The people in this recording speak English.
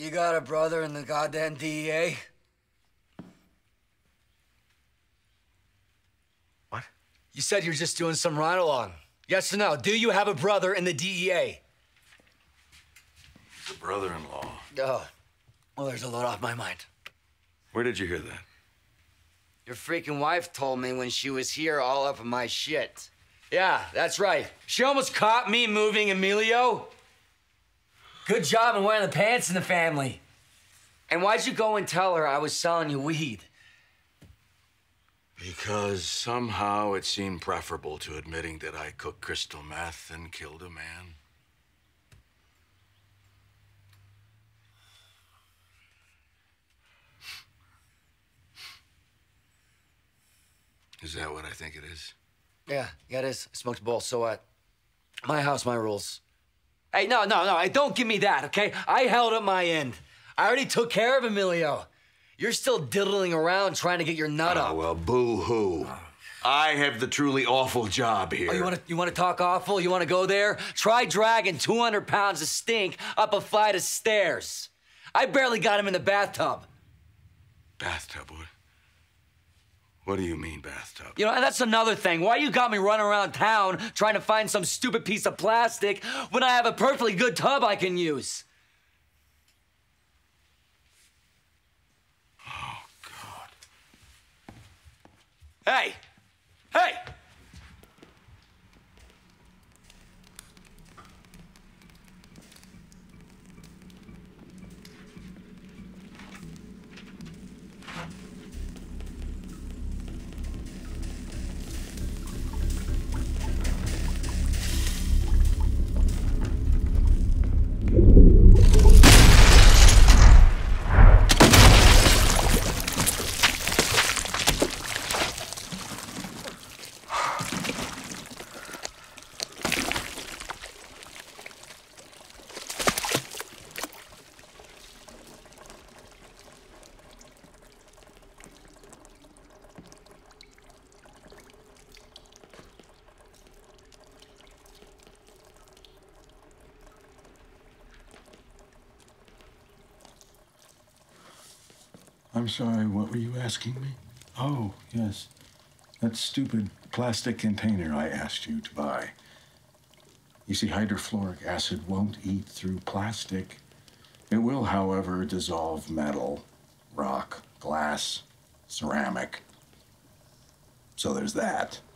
You got a brother in the goddamn DEA? What? You said you're just doing some ride-along. Yes or no? Do you have a brother in the DEA? He's a brother-in-law. Oh, well, there's a load off my mind. Where did you hear that? Your freaking wife told me when she was here all up in my shit. Yeah, that's right. She almost caught me moving Emilio. Good job in wearing the pants in the family. And why'd you go and tell her I was selling you weed? Because somehow it seemed preferable to admitting that I cooked crystal meth and killed a man. Is that what I think it is? Yeah, it is. I smoked a bowl, so what? My house, my rules. Hey, no, don't give me that, okay? I held up my end. I already took care of Emilio. You're still diddling around trying to get your nut up. Oh, well, boo-hoo. I have the truly awful job here. Oh, you want to talk awful? You want to go there? Try dragging 200 pounds of stink up a flight of stairs. I barely got him in the bathtub. Bathtub? What do you mean, bathtub? You know, and that's another thing. Why you got me running around town trying to find some stupid piece of plastic when I have a perfectly good tub I can use? Oh, God. Hey! Hey! I'm sorry, what were you asking me? Oh, yes. That stupid plastic container I asked you to buy. You see, hydrofluoric acid won't eat through plastic. It will, however, dissolve metal, rock, glass, ceramic. So there's that.